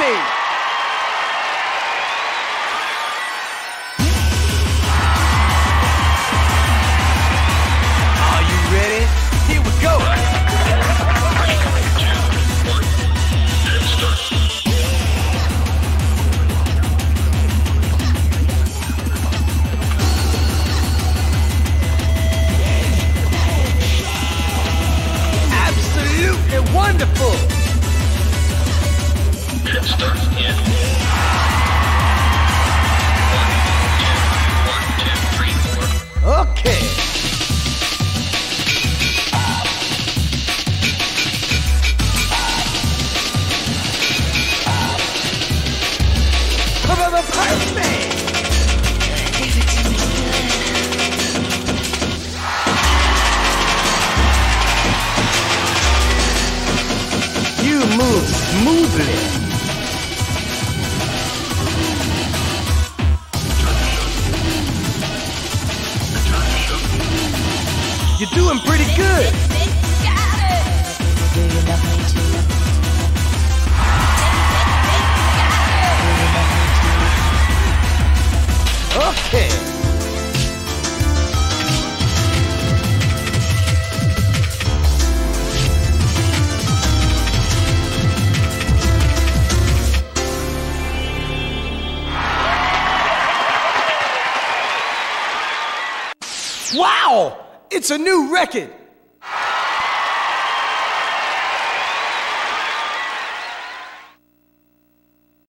Are you ready? Here we go. Absolutely wonderful. Start in 1, 2, 1, 2, 3, 4. Okay. Perfect. Give it to me good. You move smoothly. You're doing pretty good. Do you love me too? Okay. Wow! It's a new record.